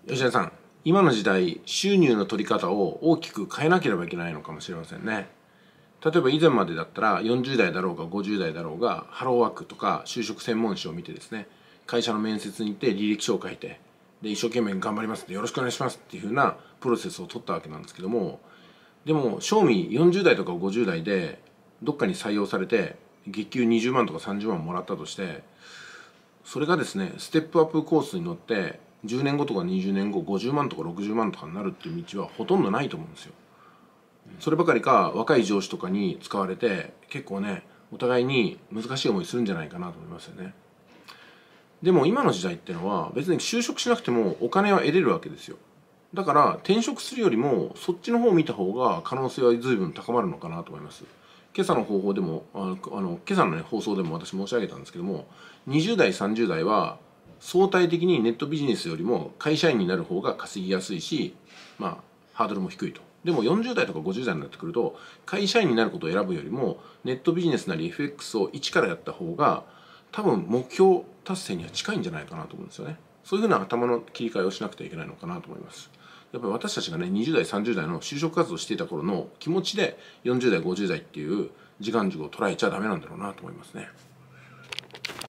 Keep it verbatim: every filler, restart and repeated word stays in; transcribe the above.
吉田さん、今の時代収入の取り方を大きく変えなければいけないのかもしれませんね。例えば以前までだったらよんじゅう代だろうがごじゅう代だろうがハローワークとか就職専門誌を見てですね、会社の面接に行って履歴書を書いて、で一生懸命頑張りますってよろしくお願いしますっていうふうなプロセスを取ったわけなんですけども、でも正味よんじゅう代とかごじゅう代でどっかに採用されて月給にじゅうまんとかさんじゅうまんもらったとして、それがですねステップアップコースに乗ってじゅうねんごとかにじゅうねんごごじゅうまんとかろくじゅうまんとかになるっていう道はほとんどないと思うんですよ。そればかりか若い上司とかに使われて結構ねお互いに難しい思いするんじゃないかなと思いますよね。でも今の時代っていうのは別に就職しなくてもお金は得れるわけですよ。だから転職するよりもそっちの方を見た方が可能性は随分高まるのかなと思います。今朝の方法でもあのあの今朝の、ね、放送でも私申し上げたんですけども、にじゅう代さんじゅう代は相対的にネットビジネスよりも会社員になる方が稼ぎやすいし、まあハードルも低いと。でもよんじゅう代とかごじゅう代になってくると会社員になることを選ぶよりもネットビジネスなり エフエックス を一からやった方が多分目標達成には近いんじゃないかなと思うんですよね。そういうふうな頭の切り替えをしなくてはいけないのかなと思います。やっぱり私たちがねにじゅう代さんじゅう代の就職活動していた頃の気持ちでよんじゅう代ごじゅう代っていう時間軸を捉えちゃダメなんだろうなと思いますね。